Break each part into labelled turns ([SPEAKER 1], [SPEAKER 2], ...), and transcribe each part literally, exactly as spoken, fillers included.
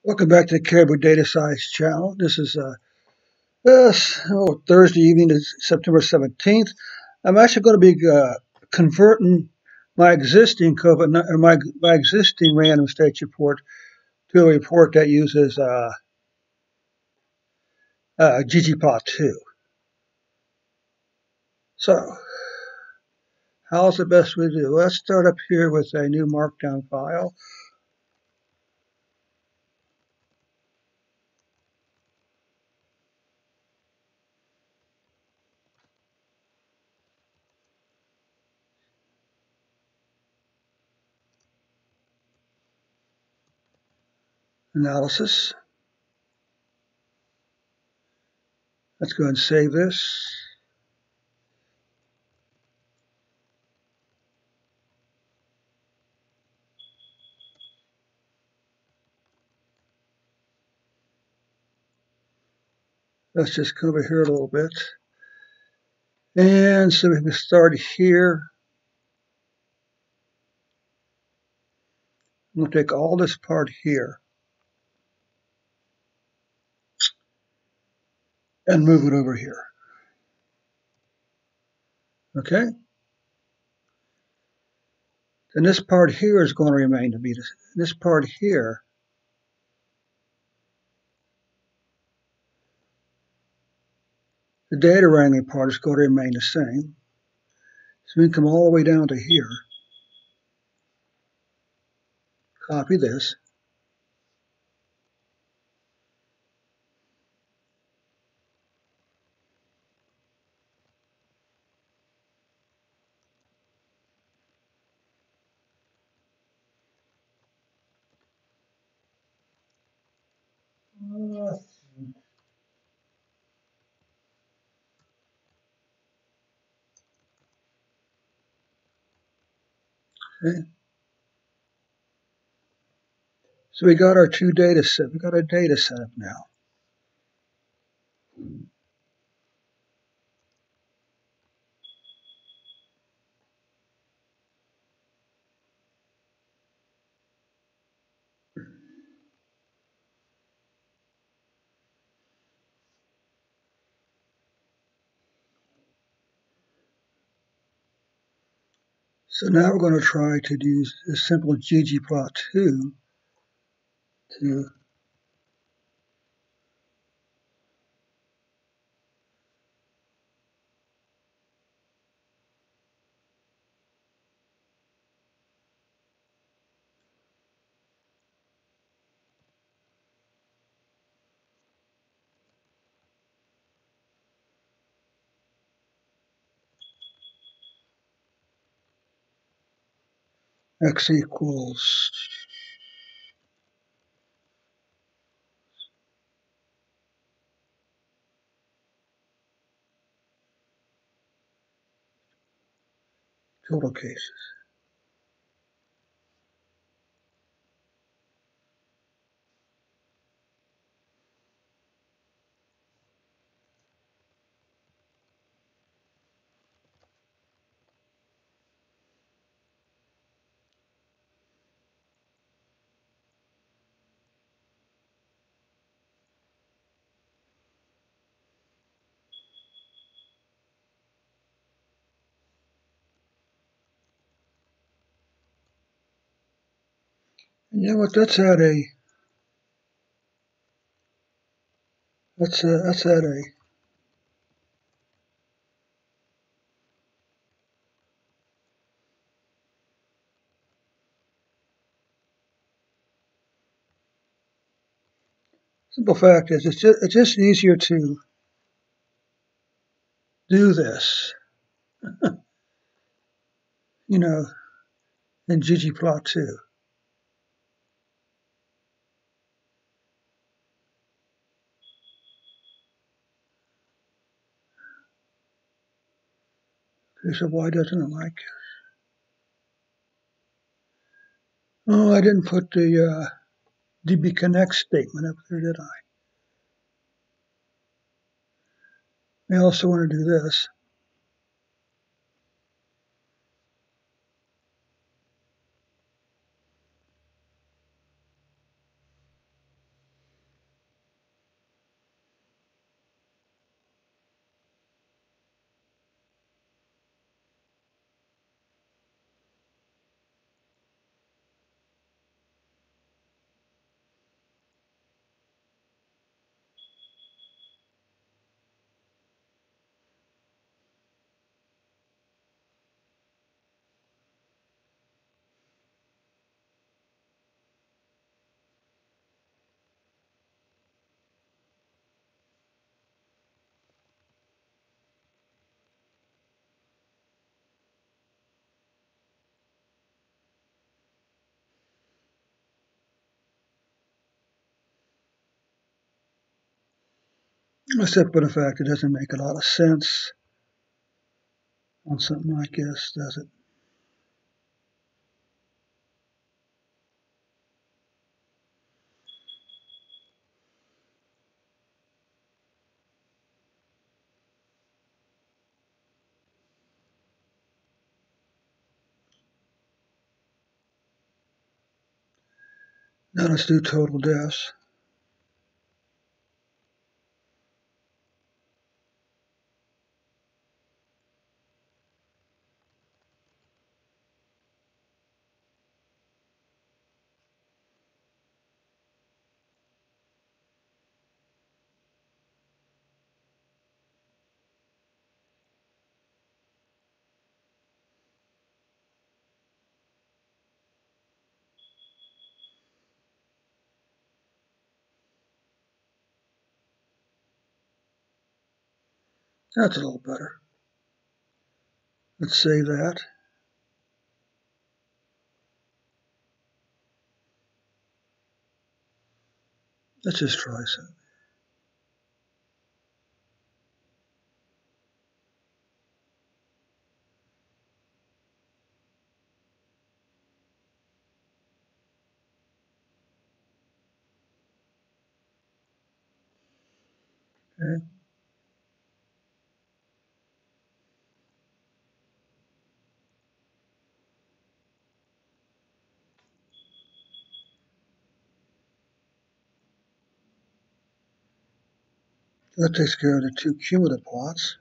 [SPEAKER 1] Welcome back to the Caribou Data Science channel. This is uh, uh, oh, Thursday evening, is September seventeenth. I'm actually going to be uh, converting my existing COVID or my my existing random states report to a report that uses uh, uh, ggplot two. So, how's the best way to do? Let's start up here with a new markdown file. Analysis. Let's go ahead and save this. Let's just come over here a little bit. And so we can start here. I'm going to take all this part here and move it over here. Okay? And this part here is going to remain to be this, this part here. The data wrangling part is going to remain the same. So we can come all the way down to here. Copy this. Okay. So we got our two data set. We got our data set up now. So now we're going to try to use a simple ggplot two to x equals total cases. And you know what? That's at a that's a, that's at a simple fact is it's just, it's just easier to do this, you know, in ggplot two. Okay, so why doesn't it like it? Oh, I didn't put the uh, dbconnect statement up there, did I? I also want to do this. except for the fact it doesn't make a lot of sense on something like this, does it? Now let's do total deaths. That's a little better. Let's save that. Let's just try some. Okay. That takes care of the two cumulative plots.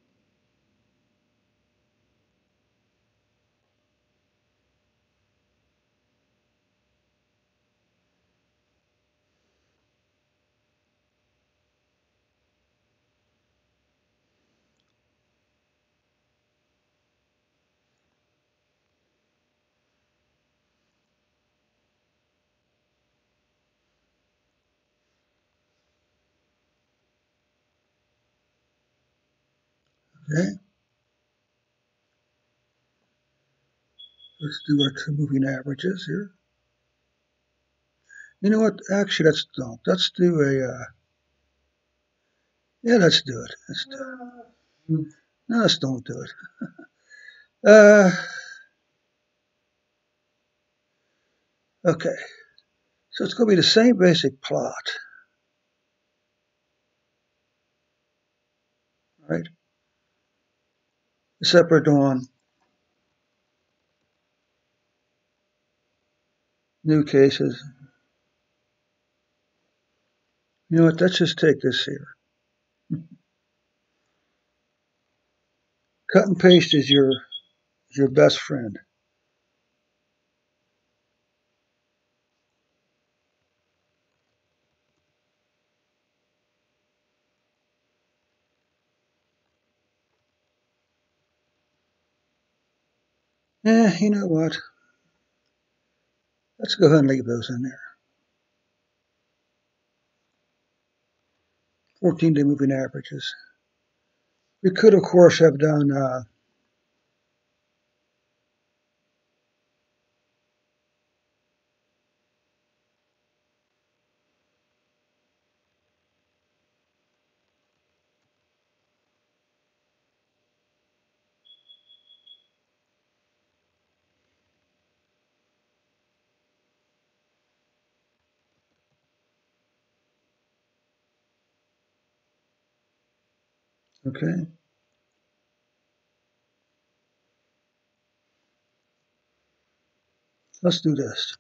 [SPEAKER 1] Okay. Let's do our two moving averages here. You know what? Actually, let's don't. Let's do a. Uh, yeah, let's do it. Let's do it. No, let's don't do it. Uh, okay. So it's going to be the same basic plot, right? Except we're doing new cases. You know what? Let's just take this here. Cut and paste is your is your best friend. Eh, you know what? Let's go ahead and leave those in there. fourteen day moving averages. We could, of course, have done. Uh, okay. Let's do this.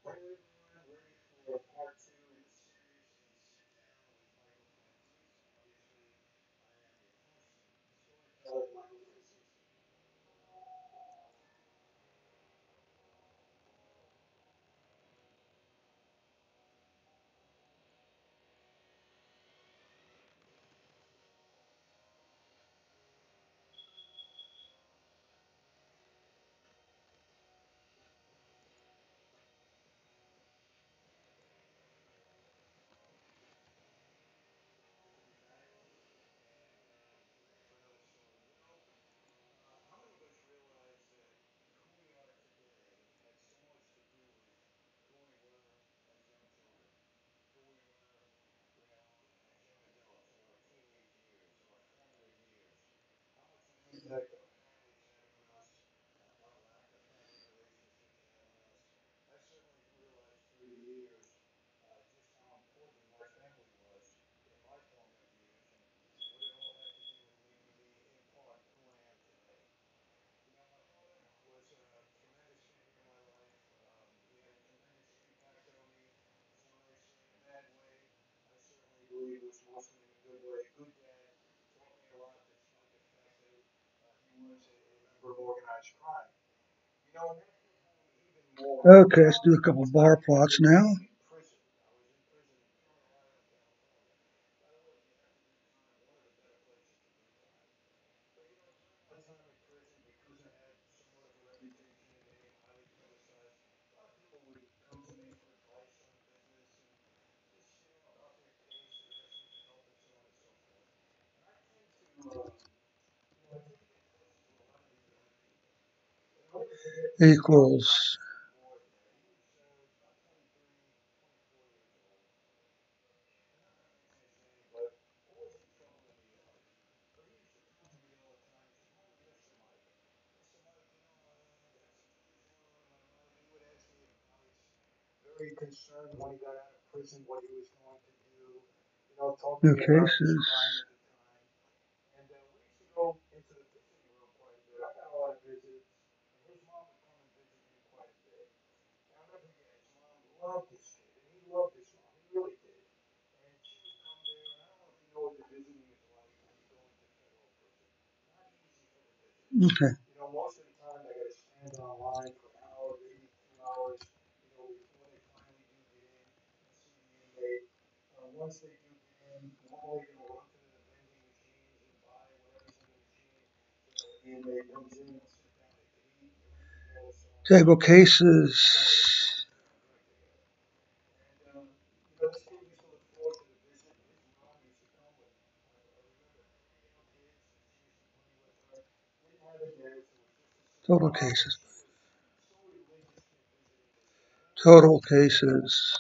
[SPEAKER 1] Okay, let's do a couple bar plots now. Equals. New cases. Okay. Table cases. Total cases. Total cases.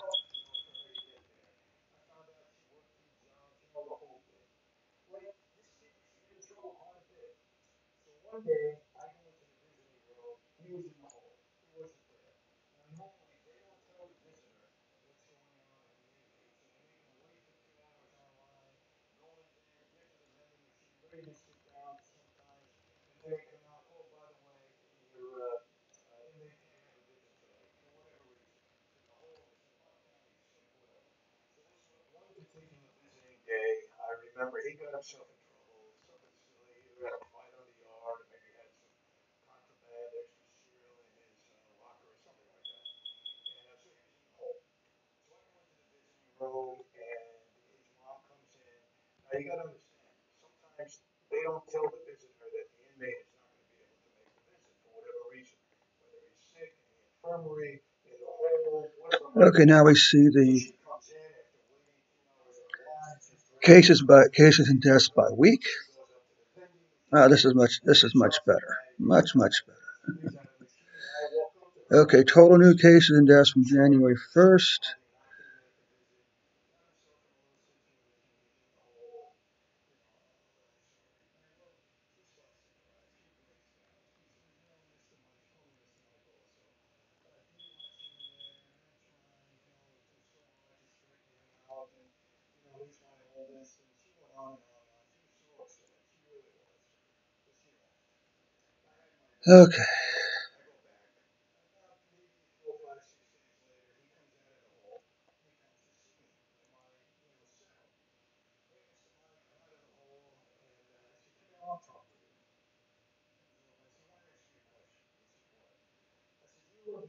[SPEAKER 1] Okay, now we see the cases by cases and deaths by week. Ah, this is much. This is much better. Much much better. Okay, total new cases and deaths from January first. Okay.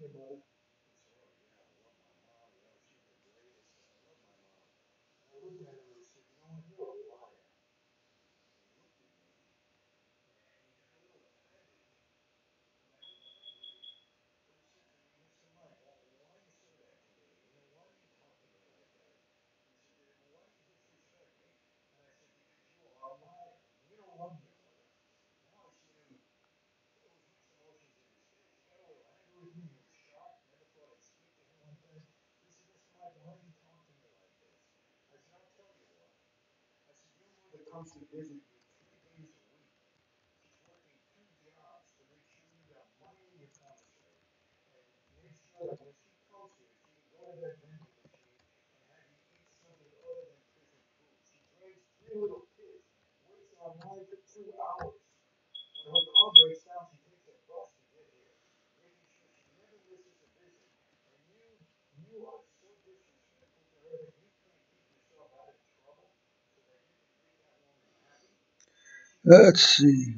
[SPEAKER 1] Let's see.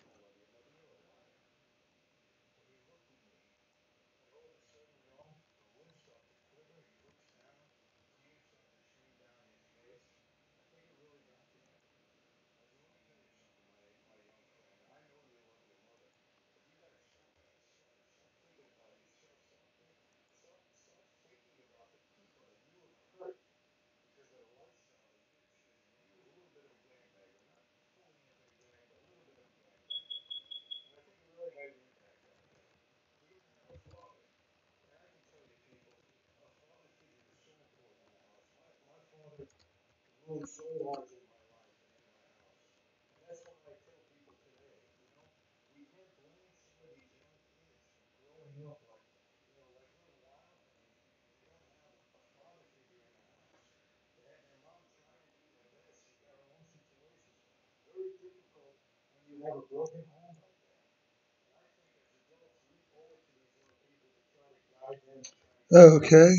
[SPEAKER 1] Okay,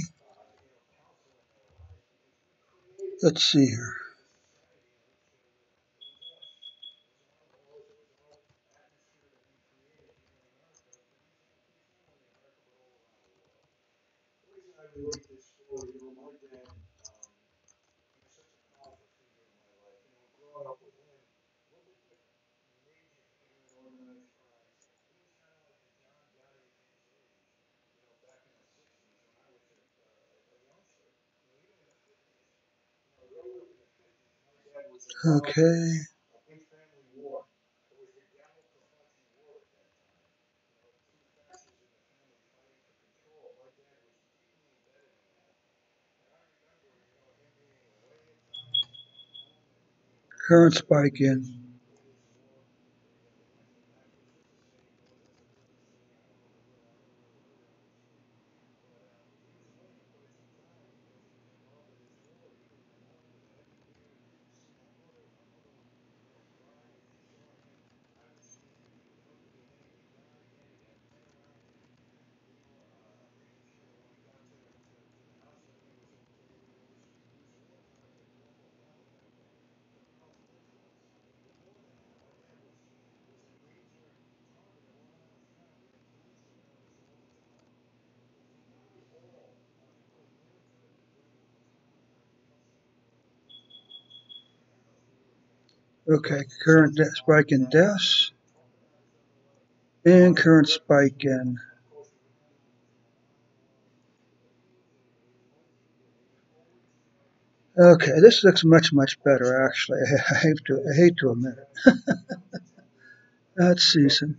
[SPEAKER 1] let's see here. Okay, current spike in. Okay, current de- spike in deaths and current spike in. Okay, this looks much much better actually. I hate to I hate to admit it. Let's see some.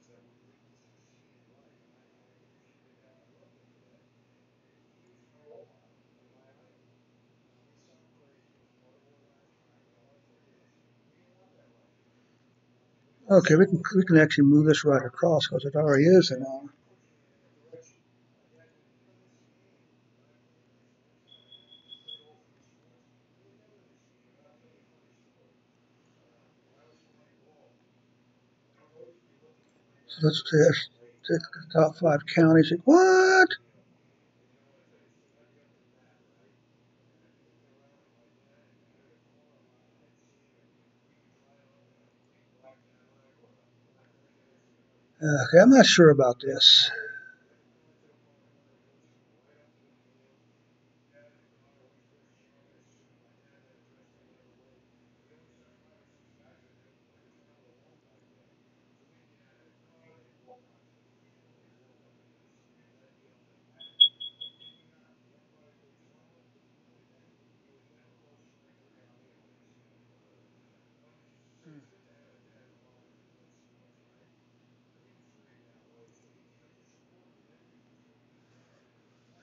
[SPEAKER 1] Okay, we can we can actually move this right across because it already is an hour. So let's say let's take the top five counties. What? Okay, I'm not sure about this.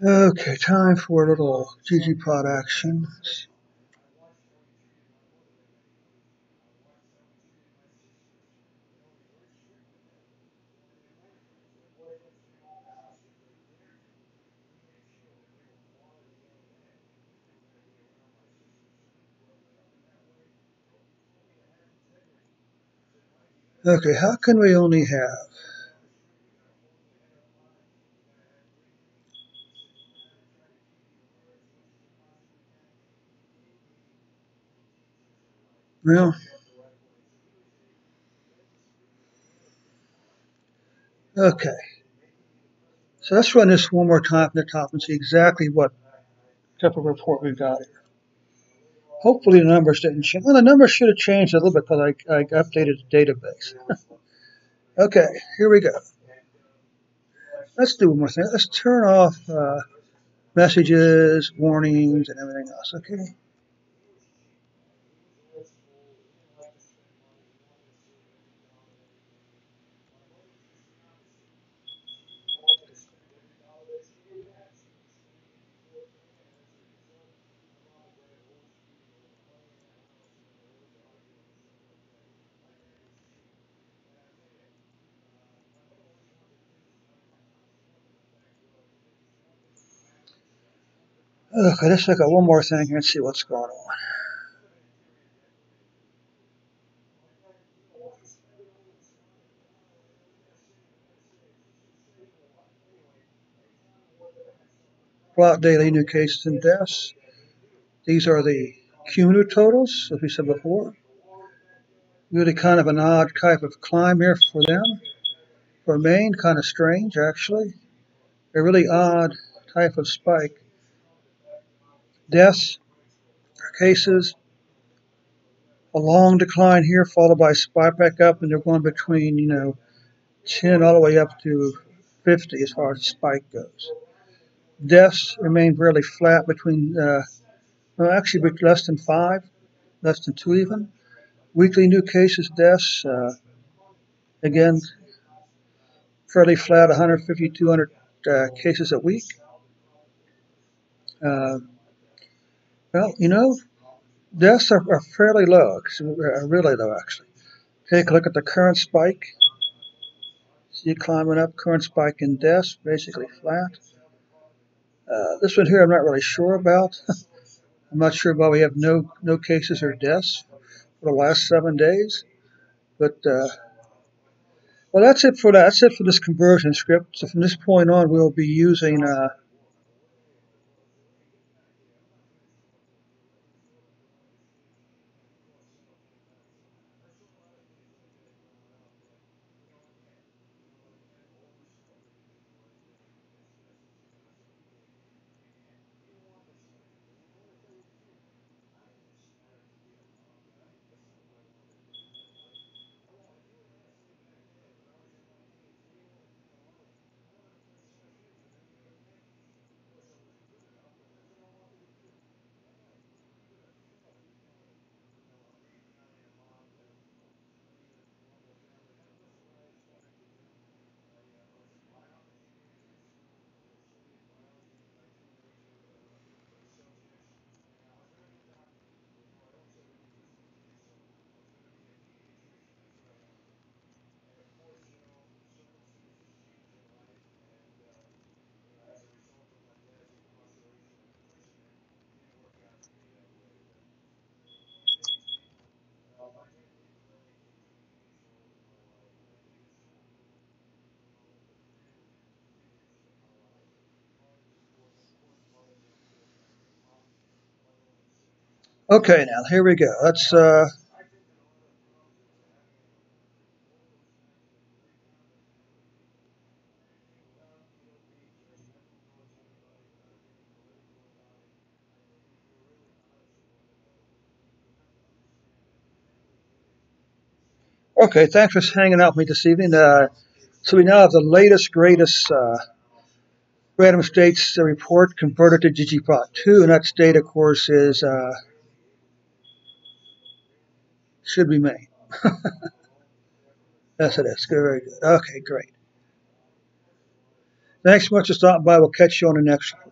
[SPEAKER 1] Okay, time for a little ggplot action. Okay, how can we only have well, okay. So let's run this one more time from the top and see exactly what type of report we've got here. Hopefully the numbers didn't change. Well, the numbers should have changed a little bit because I, I updated the database. Okay, here we go. Let's do one more thing. Let's turn off uh, messages, warnings, and everything else, okay? Okay, let's look at one more thing here and see what's going on. Plot daily new cases and deaths. These are the cumulative totals, as we said before. Really kind of an odd type of climb here for them. For Maine, kind of strange, actually. A really odd type of spike. Deaths, cases, a long decline here, followed by a spike back up, and they're going between, you know, ten all the way up to fifty as far as the spike goes. Deaths remain fairly flat between, uh, well, actually less than five, less than two even. Weekly new cases, deaths, uh, again, fairly flat, one hundred fifty, two hundred uh, cases a week. Uh, well, you know, deaths are, are fairly low, really low actually. Take a look at the current spike. See it climbing up, current spike in deaths, basically flat. Uh, this one here I'm not really sure about. I'm not sure why we have no no cases or deaths for the last seven days. But uh, well, that's it for that. That's it for this conversion script. So from this point on, we'll be using. Uh, okay, now here we go. Let's. Uh, okay, thanks for hanging out with me this evening. Uh, so we now have the latest, greatest uh, random states report converted to ggplot two, and that state, of course, is uh, should be Maine. Yes, it is. Good, very good. Okay, great. Thanks so much for stopping by. We'll catch you on the next one.